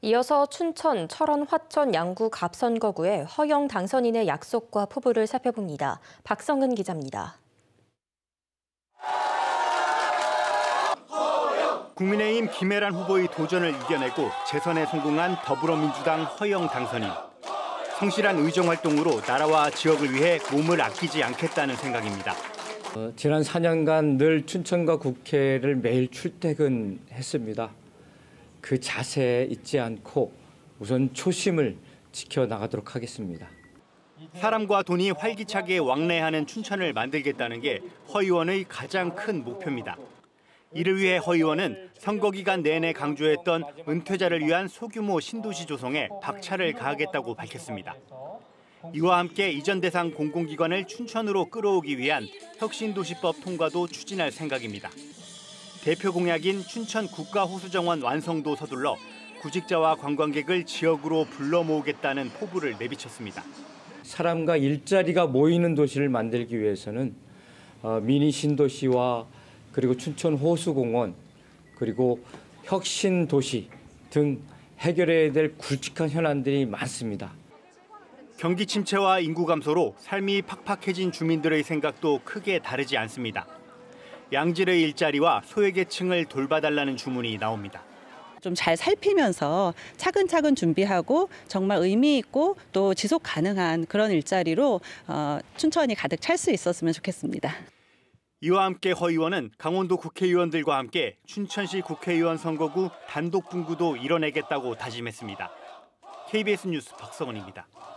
이어서 춘천, 철원, 화천, 양구, 갑선거구의 허영 당선인의 약속과 포부를 살펴봅니다. 박성은 기자입니다. 국민의힘 김혜란 후보의 도전을 이겨내고 재선에 성공한 더불어민주당 허영 당선인. 성실한 의정활동으로 나라와 지역을 위해 몸을 아끼지 않겠다는 생각입니다. 지난 4년간 늘 춘천과 국회를 매일 출퇴근했습니다. 그 자세에 잊지 않고 우선 초심을 지켜나가도록 하겠습니다. 사람과 돈이 활기차게 왕래하는 춘천을 만들겠다는 게 허 의원의 가장 큰 목표입니다. 이를 위해 허 의원은 선거 기간 내내 강조했던 은퇴자를 위한 소규모 신도시 조성에 박차를 가하겠다고 밝혔습니다. 이와 함께 이전 대상 공공기관을 춘천으로 끌어오기 위한 혁신도시법 통과도 추진할 생각입니다. 대표 공약인 춘천 국가호수정원 완성도 서둘러 구직자와 관광객을 지역으로 불러 모으겠다는 포부를 내비쳤습니다. 사람과 일자리가 모이는 도시를 만들기 위해서는 미니 신도시와 그리고 춘천 호수공원 그리고 혁신도시 등 해결해야 될 굵직한 현안들이 많습니다. 경기 침체와 인구 감소로 삶이 팍팍해진 주민들의 생각도 크게 다르지 않습니다. 양질의 일자리와 소외계층을 돌봐달라는 주문이 나옵니다. 좀 잘 살피면서 차근차근 준비하고 정말 의미 있고 또 지속 가능한 그런 일자리로 춘천이 가득 찰 수 있었으면 좋겠습니다. 이와 함께 허 의원은 강원도 국회의원들과 함께 춘천시 국회의원 선거구 단독 분구도 이뤄내겠다고 다짐했습니다. KBS 뉴스 박성은입니다.